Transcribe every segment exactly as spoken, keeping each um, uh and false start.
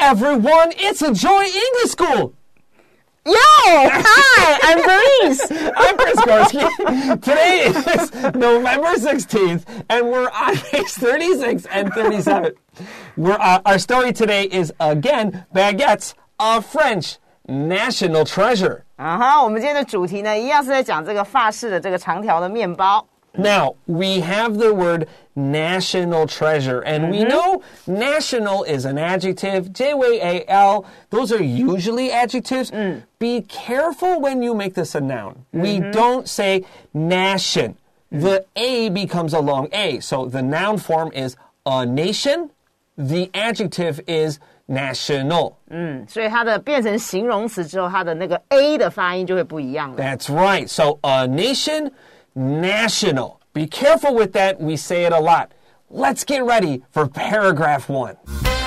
everyone, it's a Joy English School. Yo, hi, I'm Bernice. I'm Chris Gorski. Today is November sixteenth, and we're on page thirty-six and thirty-seven. We're, uh, our story today is, again, baguettes, a French national treasure. 啊哈，我们今天的主题呢，一样是在讲这个法式的这个长条的面包。 Now, we have the word national treasure, and mm-hmm. we know national is an adjective, J A L, those are usually adjectives. Mm. Be careful when you make this a noun. Mm-hmm. We don't say nation. The A becomes a long A, so the noun form is a nation. The adjective is national. 嗯，所以它的变成形容词之后，它的那个 A 的发音就会不一样了。 That's right. So a nation, national. Be careful with that. We say it a lot. Let's get ready for paragraph one.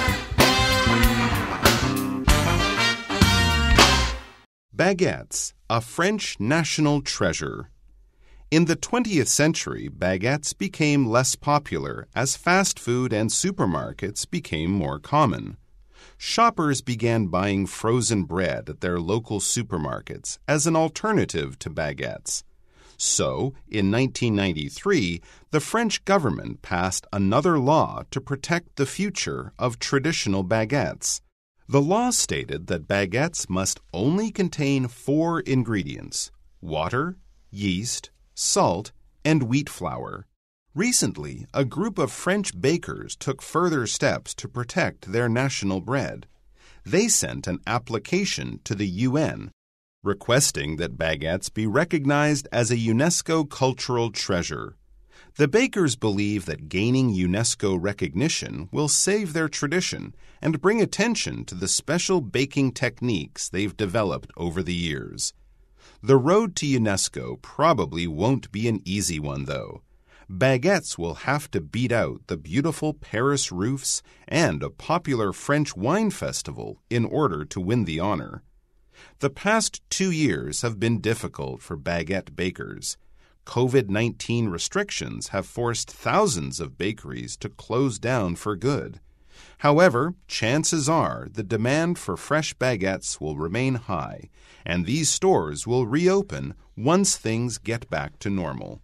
Baguettes, a French national treasure. In the twentieth century, baguettes became less popular as fast food and supermarkets became more common. Shoppers began buying frozen bread at their local supermarkets as an alternative to baguettes. So, in nineteen ninety-three, the French government passed another law to protect the future of traditional baguettes. The law stated that baguettes must only contain four ingredients: water, yeast, salt, and wheat flour. Recently, a group of French bakers took further steps to protect their national bread. They sent an application to the U N requesting that baguettes be recognized as a UNESCO cultural treasure. The bakers believe that gaining UNESCO recognition will save their tradition and bring attention to the special baking techniques they've developed over the years. The road to UNESCO probably won't be an easy one, though. Baguettes will have to beat out the beautiful Paris roofs and a popular French wine festival in order to win the honor. The past two years have been difficult for baguette bakers. COVID nineteen restrictions have forced thousands of bakeries to close down for good. However, chances are the demand for fresh baguettes will remain high, and these stores will reopen once things get back to normal.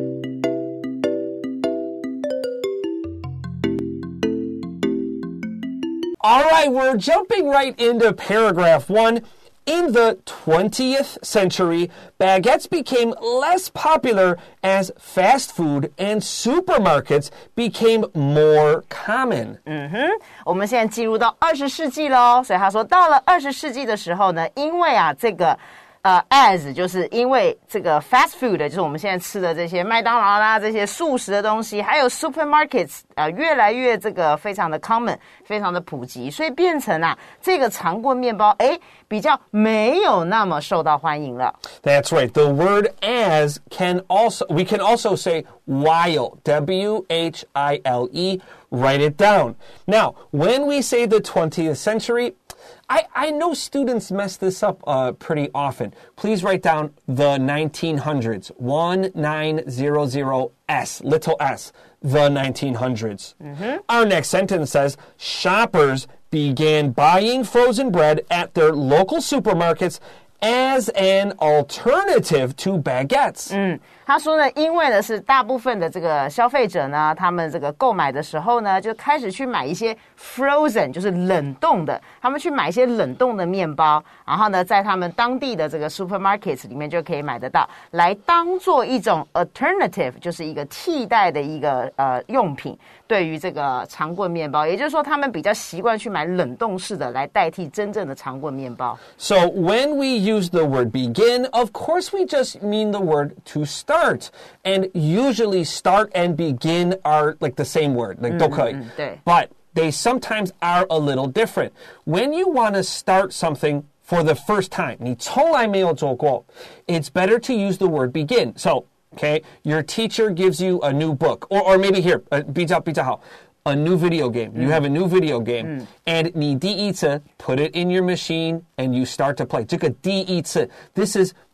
All right, we're jumping right into paragraph one. In the twentieth century, baguettes became less popular as fast food and supermarkets became more common. 嗯哼，我们现在进入到二十世纪咯，所以他说到了二十世纪的时候呢，因为啊这个呃 as 就是因为这个 fast food 就是我们现在吃的这些麦当劳啦，这些速食的东西，还有 supermarkets 呃越来越这个非常的 common， 非常的普及，所以变成啊这个长棍面包诶比较没有那么受到欢迎了。 That's right. The word as can also, we can also say while, W H I L E, write it down. Now, when we say the twentieth century, I, I know students mess this up uh, pretty often. Please write down the nineteen hundreds, one nine hundred S, little s, the nineteen hundreds. Mm-hmm. Our next sentence says, shoppers began buying frozen bread at their local supermarkets as an alternative to baguettes. 嗯，他说呢，因为呢是大部分的这个消费者呢，他们这个购买的时候呢，就开始去买一些 frozen， 就是冷冻的，他们去买一些冷冻的面包，然后呢，在他们当地的这个 supermarkets 里面就可以买得到，来当做一种 alternative， 就是一个替代的一个呃用品，对于这个长棍面包，也就是说，他们比较习惯去买冷冻式的来代替真正的长棍面包。 So when we use the word begin, of course we just mean the word to start. And usually start and begin are like the same word, like 都可以。 嗯嗯，对。 But they sometimes are a little different. When you want to start something for the first time, 你从来没有做过, it's better to use the word begin. So, okay, your teacher gives you a new book, or, or maybe here, uh, 比较比较好, a new video game. You have a new video game, mm. and 你第一次 put it in your machine and you start to play. 这个第一次, this is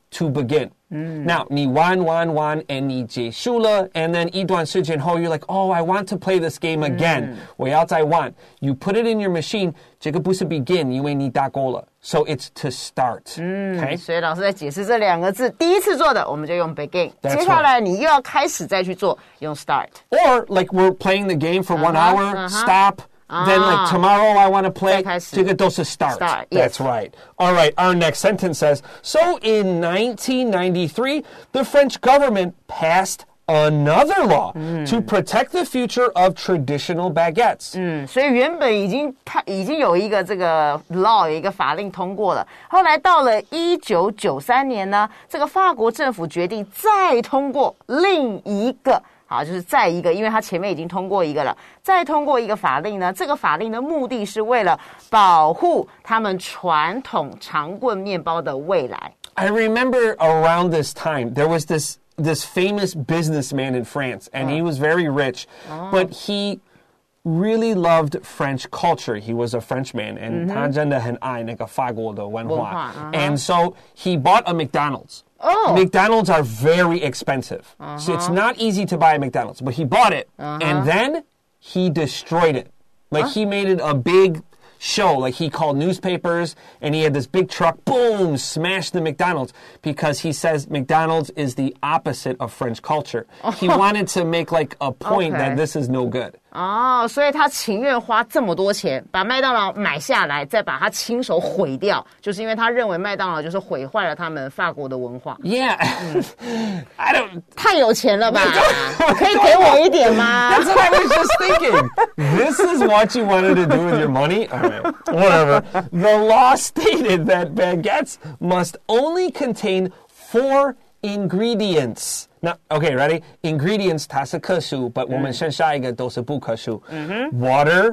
to begin. Now, 你玩玩玩 and 你结束了 and then 一段时间后 you're like, oh, I want to play this game again. 我要再玩 You put it in your machine. 这个不是 begin, 因为你打勾了 So it's to start. Okay? 所以老师在解释这两个字，第一次做的我们就用 begin， 接下来你又要开始再去做，用 start. Or like we're playing the game for one hour, uh-huh. stop.Then like tomorrow I want to play. 这个都是 start. Start, That's yes. right. All right, our next sentence says, so in nineteen ninety-three, the French government passed another law to protect the future of traditional baguettes. 嗯，所以原本已经它已经有一个这个 law 有一个法令通过了，后来到了一九九三年呢，这个法国政府决定再通过另一个。好，就是再一个，因为它前面已经通过一个了，再通过一个法令呢。这个法令的目的是为了保护他们传统长棍面包的未来。 I remember around this time there was this this famous businessman in France, and he was very rich, but he really loved French culture. He was a Frenchman, and 他真的很爱那个法国的文化。And so he bought a McDonald's.Oh. McDonald's are very expensive. Uh-huh. So it's not easy to buy a McDonald's. But he bought it, uh-huh. and then he destroyed it. Like, huh? he made it a big show. Like, he called newspapers, and he had this big truck, boom, smashed the McDonald's, because he says McDonald's is the opposite of French culture. He wanted to make, like, a point okay. that this is no good. 哦，所以他情愿花这么多钱把麦当劳买下来，再把它亲手毁掉，就是因为他认为麦当劳就是毁坏了他们法国的文化。 Yeah, 嗯、I don't. 太有钱了吧？可以给我一点吗 ？That's what I was just thinking. This is what you wanted to do with your money? All right, whatever. The law stated that baguettes must only contain four ingredients. Now, okay, ready? Ingredients 它是可数 but 我们剩下一个都是不可数。Water,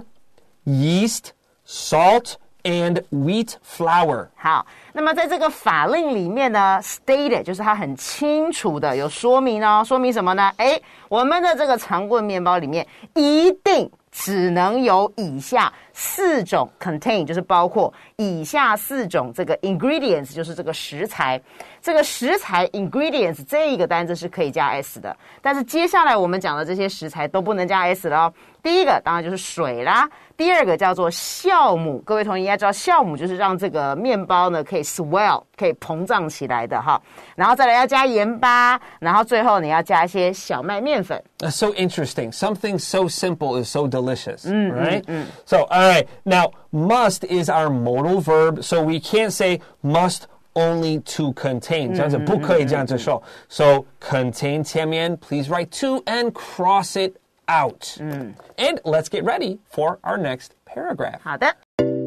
yeast, salt, and wheat flour. 好，那么在这个法令里面呢 stated 就是它很清楚的有说明哦，说明什么呢？诶，我们的这个长棍面包里面一定只能有以下四种 contain 就是包括以下四种这个 ingredients 就是这个食材，这个食材 ingredients 这一个单字是可以加 s 的，但是接下来我们讲的这些食材都不能加 s 了哦。第一个当然就是水啦，第二个叫做酵母，各位同学应该知道酵母就是让这个面包呢可以 swell 可以膨胀起来的哈，然后再来要加盐巴，然后最后你要加一些小麦面粉。 That's so interesting. Something so simple is so delicious, mm, right? Mm, mm. So, all right, now must is our modal verb, so we can't say must only to contain. 这样子不可以这样子说。So, contain 前面 please write to and cross it out. Mm. And let's get ready for our next paragraph. 好的。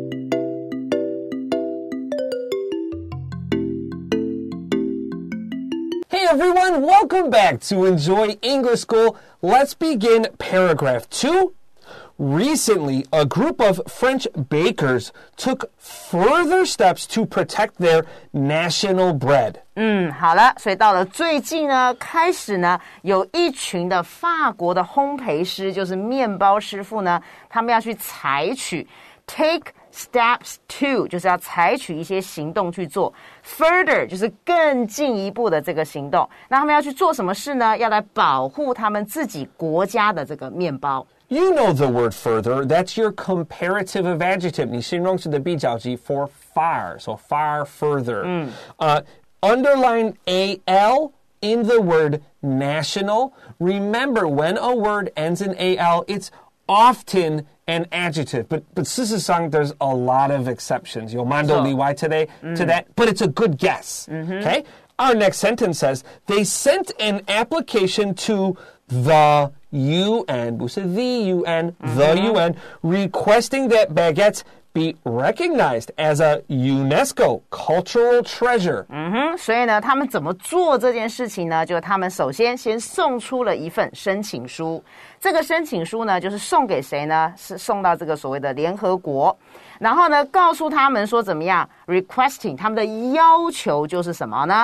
Hey everyone, welcome back to Enjoy English School. Let's begin paragraph two. Recently, a group of French bakers took further steps to protect their national bread. 嗯，好了，所以到了最近呢，开始呢，有一群的法国的烘焙师，就是面包师傅呢，他们要去采取 take steps to 就是要采取一些行动去做 further 就是更进一步的这个行动。那他们要去做什么事呢？要来保护他们自己国家的这个面包。 You know the word further. That's your comparative of adjective. 你形容词的比较级 for far. So far further. Mm. Uh, underline A L in the word national. Remember, when a word ends in A L, it's often an adjective. But, but 事实上, there's a lot of exceptions. 有蛮多例外 today mm. to that. But it's a good guess. Mm-hmm. Okay? Our next sentence says, they sent an application to the U N, 不是 the U N, the mm-hmm. U N, requesting that baguettes be recognized as a UNESCO cultural treasure. 嗯哼，所以呢，他们怎么做这件事情呢？就他们首先先送出了一份申请书。这个申请书呢，就是送给谁呢？是送到这个所谓的联合国。然后呢，告诉他们说怎么样 requesting 他们的要求就是什么呢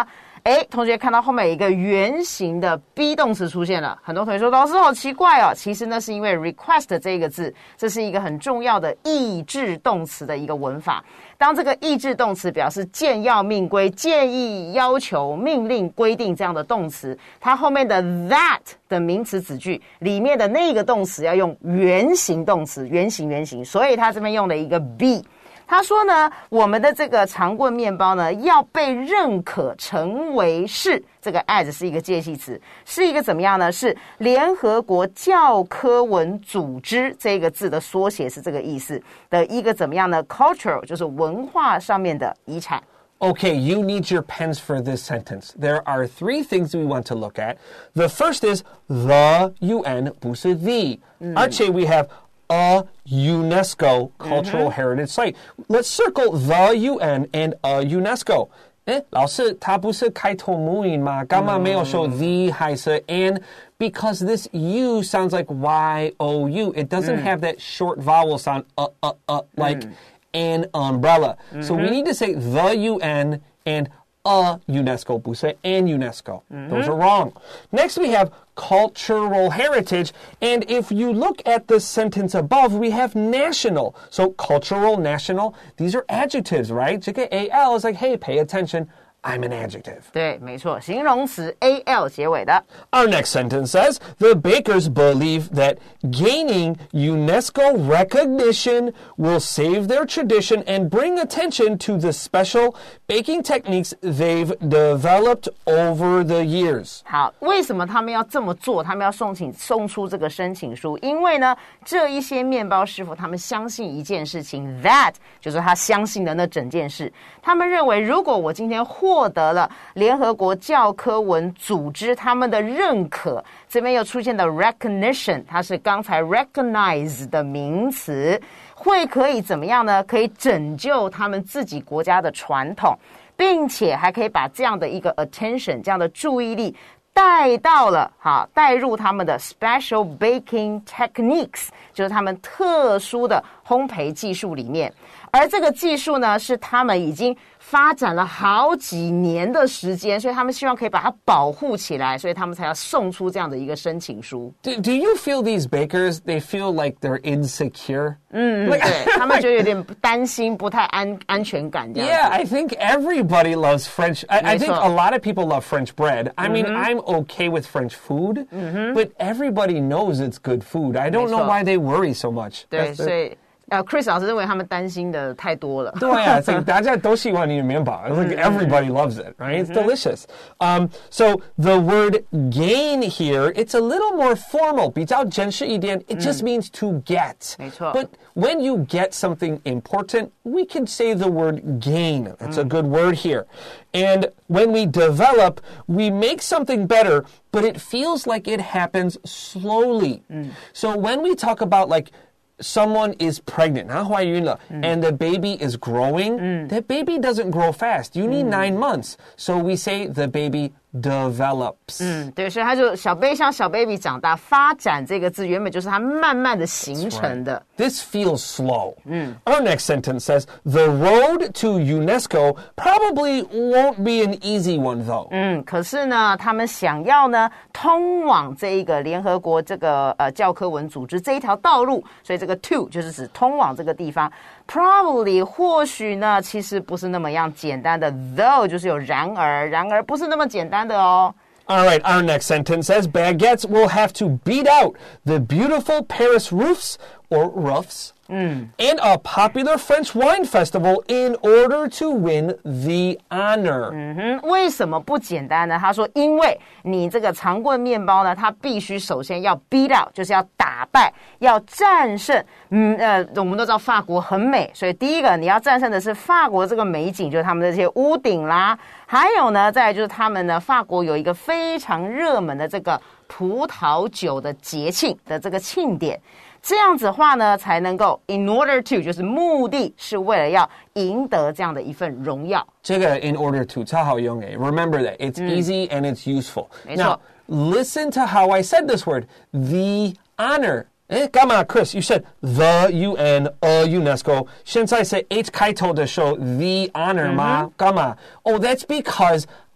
哎，同学看到后面有一个原形的 be 动词出现了，很多同学说老师好奇怪哦，其实呢是因为 request 这个字，这是一个很重要的意制动词的一个文法。当这个意制动词表示建要命规、建议、要求、命令、规定这样的动词，它后面的 that 的名词子句里面的那个动词要用原形动词，原形原形，所以它这边用了一个 be。他说呢，我们的这个长棍面包呢，要被认可成为是这个 as 是一个介系词，是一个怎么样呢？是联合国教科文组织这个字的缩写，是这个意思的一个怎么样呢 ？cultural 就是文化上面的遗产。 Okay, you need your pens for this sentence. There are three things we want to look at. The first is the U N 不是 the. 而且 we have a UNESCO cultural mm-hmm. heritage site. Let's circle the U N and a UNESCO. 诶，老师，它不是开头母音吗？干嘛没有说 the 还是 an? Because this U sounds like Y O U. It doesn't mm. have that short vowel sound uh, uh, uh, like mm. an umbrella. Mm-hmm. So we need to say the U N and a UNESCO, 不是 an UNESCO. Mm-hmm. Those are wrong. Next we have cultural heritage. And if you look at the sentence above, we have national. So cultural, national, these are adjectives, right? 这个 A L is like, hey, pay attention. I'm an adjective. 对，没错，形容词 A L 结尾的。 Our next sentence says, the bakers believe that gaining UNESCO recognition will save their tradition and bring attention to the special baking techniques they've developed over the years. 好，为什么他们要这么做？他们要送请送出这个申请书，因为呢，这一些面包师傅他们相信一件事情 ，that 就是他相信的那整件事。他们认为，如果我今天获获得了联合国教科文组织他们的认可，这边又出现的 recognition， 它是刚才 recognize 的名词，会可以怎么样呢？可以拯救他们自己国家的传统，并且还可以把这样的一个 attention， 这样的注意力带到了好，带入他们的 special baking techniques， 就是他们特殊的烘焙技术里面。而这个技术呢，是他们已经发展了好几年的时间，所以他们希望可以把它保护起来，所以他们才要送出这样的一个申请书。 Do, do you feel these bakers, they feel like they're insecure? 嗯， like, 对，他们觉得有点担心，不太安安全感这样子。 Yeah, I think everybody loves French. I, I think a lot of people love French bread. I mean, mm-hmm. I'm okay with French food, mm-hmm. but everybody knows it's good food. I don't know why they worry so much. 对，所以。呃 Chris 老师认为他们担心的太多了。 对啊，it's like 大家都喜欢你的面包。It's like everybody loves it, right? It's delicious. Um, so the word gain here, it's a little more formal, 比较正式一点. It just means to get. 没错。 But when you get something important, we can say the word gain. That's a good word here. And when we develop, we make something better, but it feels like it happens slowly. So when we talk about like someone is pregnant, 她怀孕了, and the baby is growing, that baby doesn't grow fast. You need nine months. So we say the baby develops. 嗯，对，所以它就小 baby 像小 baby 长大，发展这个字原本就是它慢慢的形成的。 Right. This feels slow. Mm. Our next sentence says, the road to UNESCO probably won't be an easy one though. 嗯，可是呢，他们想要呢通往这一个联合国这个呃教科文组织这一条道路，所以这个 to 就是指通往这个地方。Probably 或许呢，其实不是那么样简单的 ，though 就是有然而，然而不是那么简单的哦。 All right, our next sentence says, baguettes will have to beat out the beautiful Paris roofs or roofs mm. and a popular French wine festival in order to win the honor. 嗯哼，为什么不简单呢？他说，因为你这个长棍面包呢，它必须首先要 beat out， 就是要打败，要战胜。嗯呃，我们都知道法国很美，所以第一个你要战胜的是法国这个美景，就是他们的这些屋顶啦，还有呢，再来就是他们呢，法国有一个非常热门的这个葡萄酒的节庆的这个庆典。这样子的话呢，才能够 in order to 就是目的是为了要赢得这样的一份荣耀。 这个 in order to 超好用诶 Remember that it's mm. easy and it's useful. Now, listen to how I said this word, the honor. 诶，干嘛 Chris, you said the U N, a UNESCO. 现在是 H 开头的时候 the honor 吗？干嘛？ Oh, that's because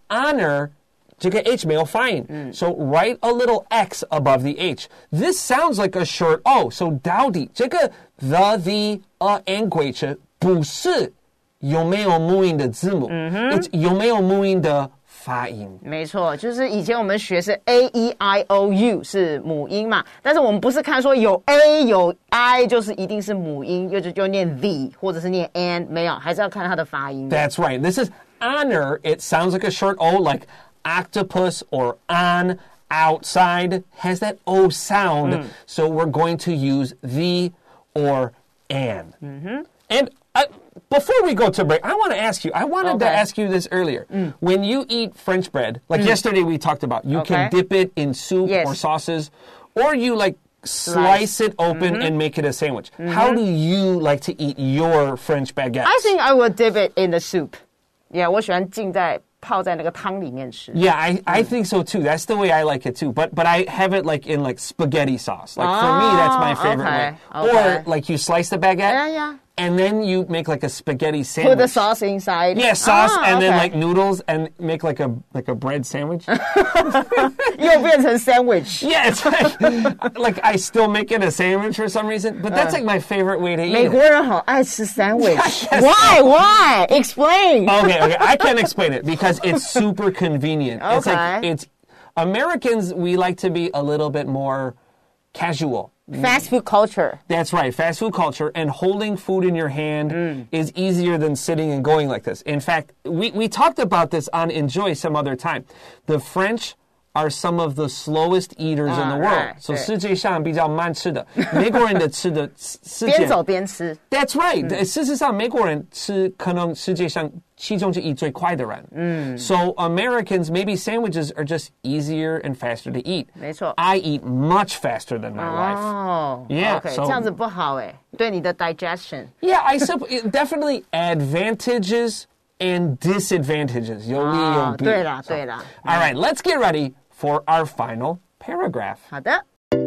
honor 这个 H 没有发音、嗯、so write a little X above the H. This sounds like a short O. So 到底这个 the, the, a, and 贵词不是有没有母音的字母、嗯、it's 有没有母音的发音。 没错，就是以前我们学是 A E I O U 是母音嘛，但是我们不是看说有 A 有 I 就是一定是母音，就就念 the 或者是念 and， 没有，还是要看它的发音。 That's right. This is honor. It sounds like a short O, like octopus or on, outside has that O sound. Mm. So we're going to use the or an. Mm-hmm. And I, before we go to break, I want to ask you, I wanted okay. to ask you this earlier. Mm. When you eat French bread, like mm. yesterday we talked about, you okay. can dip it in soup yes. or sauces, or you like slice, slice it open mm-hmm. and make it a sandwich. Mm-hmm. How do you like to eat your French baguettes? I think I would dip it in the soup. Yeah, 我喜欢浸在泡在那个汤里面吃。 Yeah, I, I think so too. That's the way I like it too. But but I have it like in like spaghetti sauce. Like oh, for me, that's my favorite okay, way. Okay. Or like you slice the baguette. Yeah, yeah. And then you make like a spaghetti sandwich. Put the sauce inside. Yeah, sauce ah, and okay. then like noodles and make like a like a bread sandwich. 又变成 sandwich. Yeah, it's like, like I still make it a sandwich for some reason, but that's like my favorite way to eat it. 美国人好爱吃 sandwich. Why? Why? Explain. Okay, okay. I can explain it because it's super convenient. Okay. It's like it's Americans, we like to be a little bit more casual. Fast food culture. That's right, fast food culture. And holding food in your hand mm. is easier than sitting and going like this. In fact, we, we talked about this on Enjoy some other time. The French are some of the slowest eaters uh, in the world. Right, so 世界上比较慢吃的。美国人的吃的边走边吃。 That's right. 嗯、事实上，美国人吃可能世界上其中之一最快的人。嗯。So Americans, maybe sandwiches are just easier and faster to eat. 没错。 I eat much faster than my wife. Oh, yeah. Okay, so, 这样子不好哎，对你的 digestion. Yeah, I suppose definitely advantages and disadvantages. 有利有弊。 对啦，对啦。 All right, let's get ready for our final paragraph. 好的。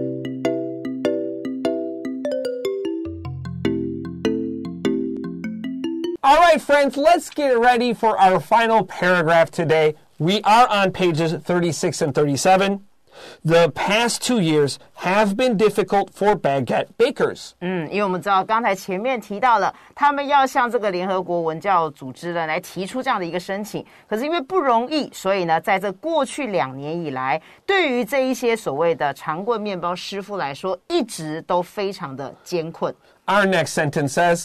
All right, friends, let's get ready for our final paragraph today. We are on pages thirty-six and thirty-seven. The past two years have been difficult for baguette bakers. 嗯，因为我们知道刚才前面提到了，他们要向这个联合国文教组织呢来提出这样的一个申请，可是因为不容易，所以呢，在这过去两年以来，对于这一些所谓的长棍面包师傅来说，一直都非常的艰困。 Our next sentence says,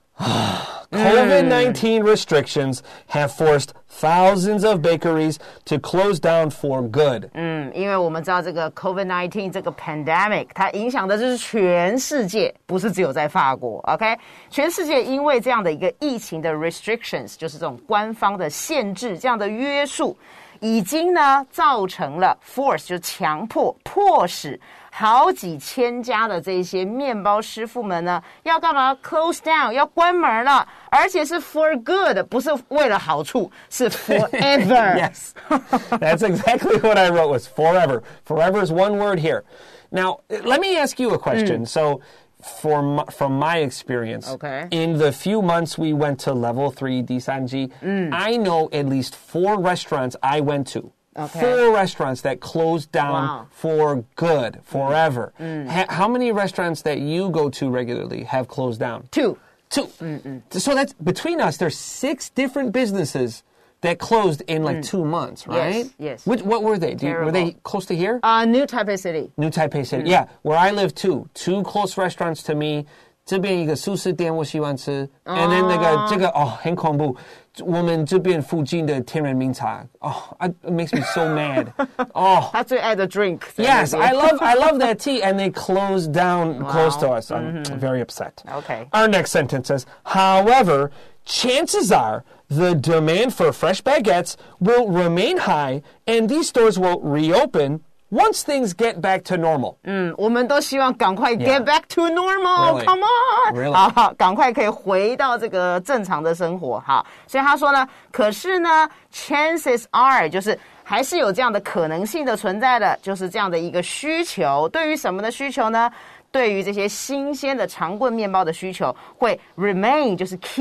COVID nineteen restrictions have forced thousands of bakeries to close down for good. 嗯，因为我们知道这个 COVID nineteen 这个 pandemic 它影响的就是全世界，不是只有在法国 OK 全世界因为这样的一个疫情的 restrictions 就是这种官方的限制这样的约束已经呢造成了 force 就是强迫迫使好几千家的这些面包师傅们呢要干嘛 close down 要关门了而且是 for good 不是为了好处是 forever Yes That's exactly what I wrote was forever Forever is one word here Now let me ask you a question、mm. So For my, from my experience, okay. in the few months we went to level three D S A N G, mm. I know at least four restaurants I went to. Okay. Four restaurants that closed down wow. for good, forever. Mm. Ha- how many restaurants that you go to regularly have closed down? Two. Two. Mm-mm. So that's between us, there's six different businesses that closed in like mm. two months, right? Yes, yes. Which, what were they? You, were they close to here? Uh, New Taipei City. New Taipei City, mm. yeah. Where I live too. Two close restaurants to me. 这边一个素食店我喜欢吃 and then 那个这个哦很恐怖我们这边附近的天然茗茶 oh, it makes me so mad. Oh. 他最爱的 drink. Yes, I love, I love that tea and they closed down wow. close to us. I'm mm-hmm. very upset. Okay. Our next sentence says, however, chances are the demand for fresh baguettes will remain high and these stores will reopen once things get back to normal. 嗯，我们都希望赶快 get yeah. back to normal. Really? Come on. Really? 好，赶快可以回到这个正常的生活。好，所以他说呢，可是呢 ，chances are 就是还是有这样的可能性的存在的，就是这样的一个需求。对于什么的需求呢？对于这些新鲜的长棍面包的需求会 remain 就是 keep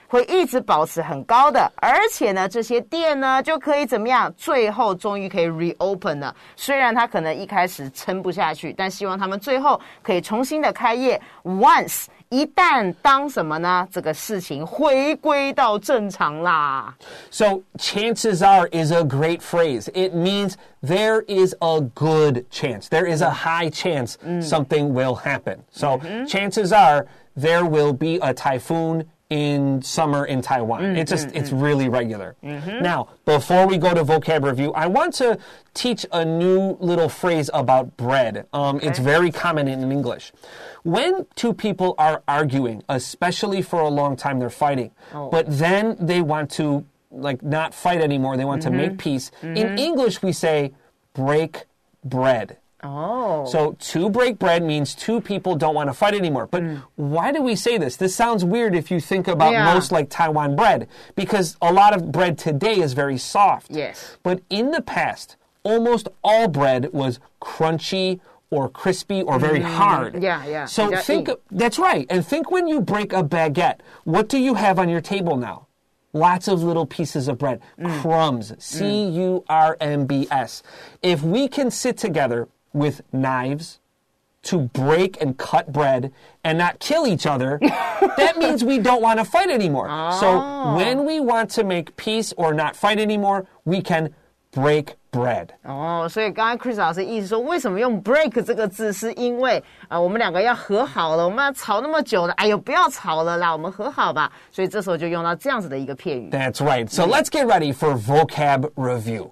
会一直保持很高的，而且呢，这些店呢就可以怎么样？最后终于可以 reopen 了。虽然它可能一开始撑不下去，但希望他们最后可以重新的开业。Once 一旦当什么呢？这个事情回归到正常啦。 So chances are is a great phrase. It means there is a good chance. There is a high chance something will happen. So chances are there will be a typhoon in summer in Taiwan. It's just, it's really regular. Now, before we go to vocab review, I want to teach a new little phrase about bread. Um, okay. It's very common in English. When two people are arguing, especially for a long time, they're fighting, oh. but then they want to like not fight anymore. They want mm-hmm. to make peace. Mm-hmm. In English, we say break bread. Oh. So to break bread means two people don't want to fight anymore. But mm. why do we say this? This sounds weird if you think about yeah. most like Taiwan bread, because a lot of bread today is very soft. Yes. But in the past, almost all bread was crunchy or crispy or very mm. hard. Yeah, yeah. So think, eat. That's right. And think when you break a baguette, what do you have on your table now? Lots of little pieces of bread. Mm. Crumbs. C U R M B S. If we can sit together with knives to break and cut bread and not kill each other, that means we don't want to fight anymore. Oh. So when we want to make peace or not fight anymore, we can break bread. 哦，所以刚刚 Chris 老师意思说，为什么用 break 这个字，是因为啊、呃，我们两个要和好了，我们要吵那么久了，哎呦，不要吵了啦，我们和好吧。所以这时候就用到这样子的一个片语。 That's right. So let's get ready for vocab review.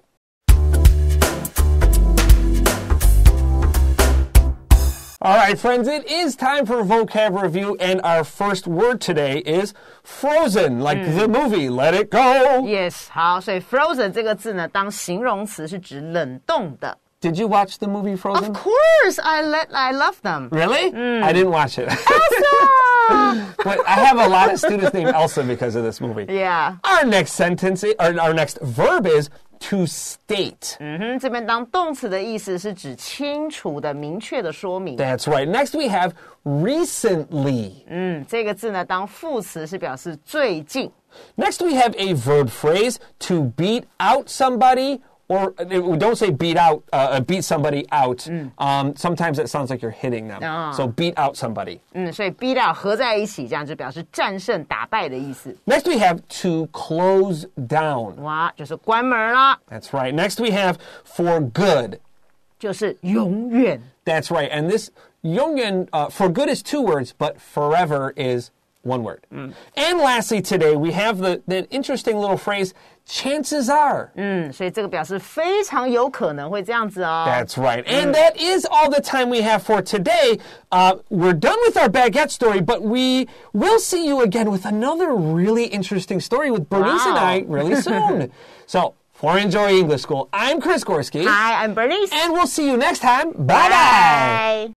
All right, friends, it is time for vocab review, and our first word today is frozen, like the movie, Let It Go. Yes, 好，所以 frozen 这个字呢，当形容词是指冷冻的。 Did you watch the movie Frozen? Of course, I let I love them. Really? Mm. I didn't watch it. Elsa! But I have a lot of students named Elsa because of this movie. Yeah. Our next sentence, or our next verb is to state. 嗯哼，这边当动词的意思是指清楚的、明确的说明。 That's right. Next we have recently. 嗯，这个字呢，当副词是表示最近。 Next we have a verb phrase to beat out somebody. Or don't say beat out, uh, beat somebody out. Mm. Um, sometimes it sounds like you're hitting them. Oh. So beat out somebody. 嗯，所以 beat out 合在一起，这样就表示战胜、打败的意思。 Next we have to close down. 哇，就是关门啦。 That's right. Next we have for good. 就是永远。 That's right. And this 永远, uh, for good is two words, but forever is one word. Mm. And lastly today, we have the, the interesting little phrase, chances are. 嗯，所以这个表示非常有可能会这样子哦。 That's right. And that is all the time we have for today. Uh, we're done with our baguette story, but we will see you again with another really interesting story with Bernice wow. and I really soon. So, for Enjoy English School, I'm Chris Gorski. Hi, I'm Bernice. And we'll see you next time. Bye-bye. Bye.